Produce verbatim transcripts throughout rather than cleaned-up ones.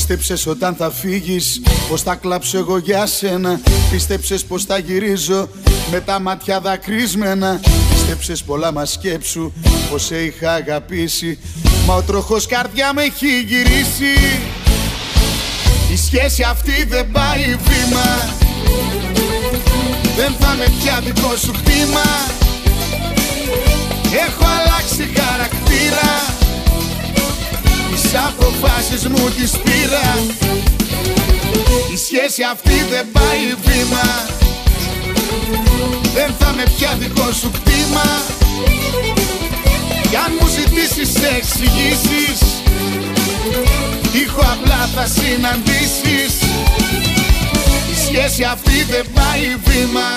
Πίστεψες όταν θα φύγεις πως θα κλάψω εγώ για σένα. Πίστεψες πως θα γυρίζω με τα μάτια δακρύσμενα. Πίστεψες πολλά μα σκέψου πως σε είχα αγαπήσει. Μα ο τροχός καρδιά με έχει γυρίσει. Η σχέση αυτή δεν πάει βήμα. Δεν θα με πια δικό σου χτήμα. Έχω αλλάξει χαρακτήρα. Τις αποφάσεις μου τις πήρα. Η σχέση αυτή δεν πάει βήμα. Δεν θα με πια δικό σου κτήμα. Κι αν μου ζητήσεις εξηγήσεις, τύχω απλά θα συναντήσεις. Η σχέση αυτή δεν πάει βήμα.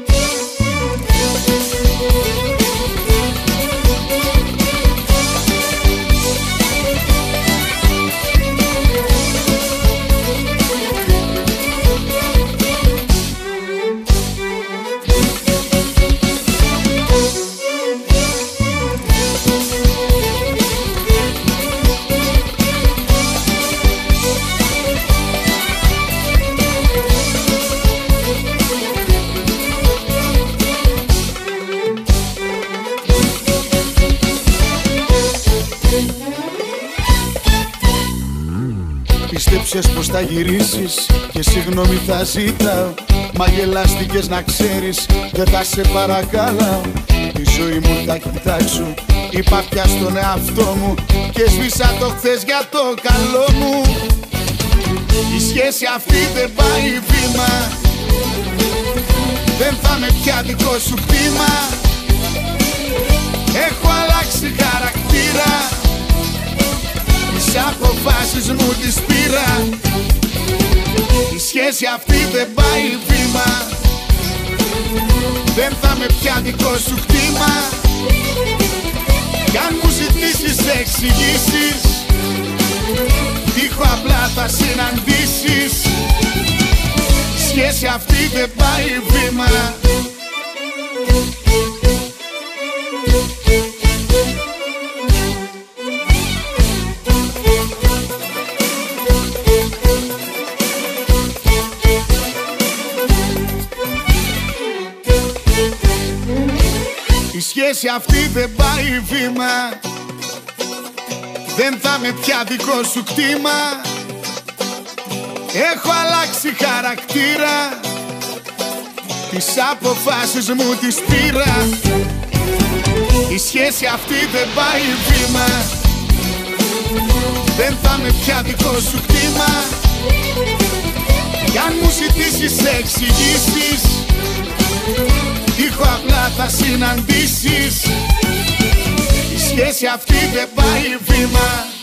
Πίστεψες πως θα γυρίσεις και συγγνώμη θα ζητάω. Μα γελάστηκες να ξέρεις, δεν θα σε παρακαλάω. Τη ζωή μου θα κοιτάξω, είπα πια στον εαυτό μου και σβήσα το χθες για το καλό μου. Η σχέση αυτή δεν πάει βήμα. Δεν θα με πια δικό σου κτήμα. Έχω αλλάξει χαρακτήρα. Τις αποφάσεις μου τις πήρα. Η σχέση αυτή δεν πάει βήμα. Δεν θα με πια δικό σου κτήμα. Κι αν μου ζητήσεις εξηγήσεις, τύχω απλά θα συναντήσεις. Η σχέση αυτή δεν πάει βήμα. Η σχέση αυτή δεν πάει βήμα. Δεν θα με πια δικό σου κτήμα. Έχω αλλάξει χαρακτήρα. Τις αποφάσεις μου τις πήρα. Η σχέση αυτή δεν πάει βήμα. Δεν θα με πια δικό σου κτήμα. Κι αν μου ζητήσεις εξηγήσεις, τύχω απλά θα συναντήσεις. Η σχέση αυτή δεν πάει βήμα.